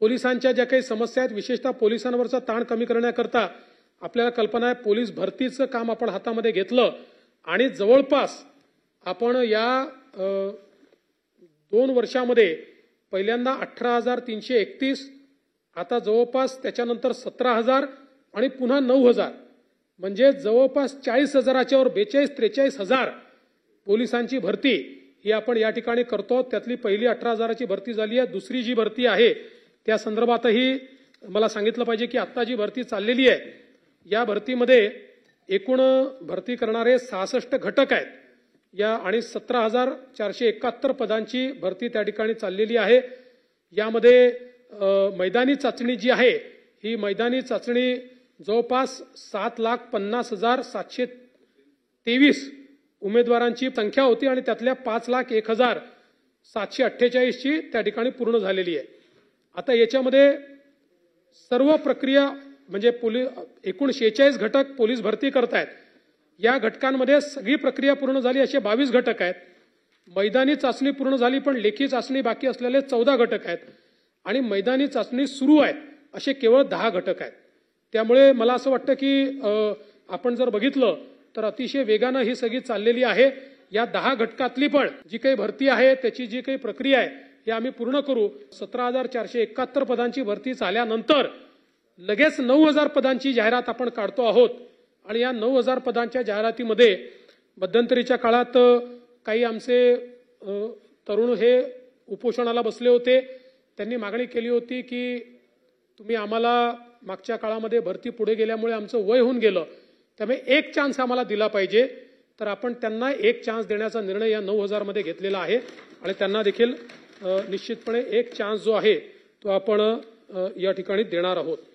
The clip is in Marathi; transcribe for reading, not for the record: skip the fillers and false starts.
पोलिसांच्या ज्या काही समस्या आहेत, विशेषतः पोलिसांवरचा ताण कमी करण्याकरता आपल्याला कल्पना आहे, पोलीस भरतीचं काम आपण हातामध्ये घेतलं आणि जवळपास आपण या 2 वर्षामध्ये पहिल्यांदा 18,331, आता जवळपास त्याच्यानंतर 17,000 आणि पुन्हा 9,000, म्हणजे जवळपास 40,000च्या वर 42-43,000 पोलिसांची भरती ही आपण या ठिकाणी करतो। त्यातली पहिली 18,000ची भरती झाली आहे। दुसरी जी भरती आहे त्या संदर्भातही मला सांगितलं पाहिजे की आता जी भरती चाललेली आहे या भरतीमध्ये एकूण भरती करणारे 66 घटक आहेत या आणि 17,471 पदांची भरती त्या ठिकाणी चाललेली आहे। यामध्ये मैदानी चाचणी जी आहे ही मैदानी चाचणी जवळपास 7,50,723 उमेदवारांची संख्या होती आणि त्यातल्या 5,01,748 ची त्या ठिकाणी पूर्ण झालेली आहे। आता याच्यामध्ये सर्व प्रक्रिया म्हणजे एकूण 46 घटक पोलीस भरती करतायत। या घटकांमध्ये सगळी प्रक्रिया पूर्ण झाली असे 22 घटक आहेत। मैदानी चाचणी पूर्ण झाली पण लेखी चाचणी बाकी असलेले 14 घटक आहेत आणि मैदानी चाचणी सुरू आहे असे केवळ 10 घटक आहेत। त्यामुळे मला असं वाटतं की आपण जर बघितलं तर अतिशय वेगाने ही सगळी चाललेली आहे। या 10 घटकातली पण जी काही भरती आहे त्याची जी काही प्रक्रिया आहे हे आम्ही पूर्ण करू। 17,471 पदांची भरती झाल्यानंतर लगेच 9,000 पदांची जाहिरात आपण काढतो आहोत आणि या 9,000 पदांच्या जाहिरातीमध्ये मध्यंतरीच्या काळात काही आमचे तरुण हे उपोषणाला बसले होते। त्यांनी मागणी केली होती की तुम्ही आम्हाला मागच्या काळामध्ये भरती पुढे गेल्यामुळे आमचं वय होऊन गेलं, त्यामुळे एक चान्स आम्हाला दिला पाहिजे। तर आपण त्यांना एक चान्स देण्याचा निर्णय या 9,000 मध्ये घेतलेला आहे आणि त्यांना देखील निश्चितपणे एक चान्स जो आहे तो आपण या ठिकाणी देणार आहोत।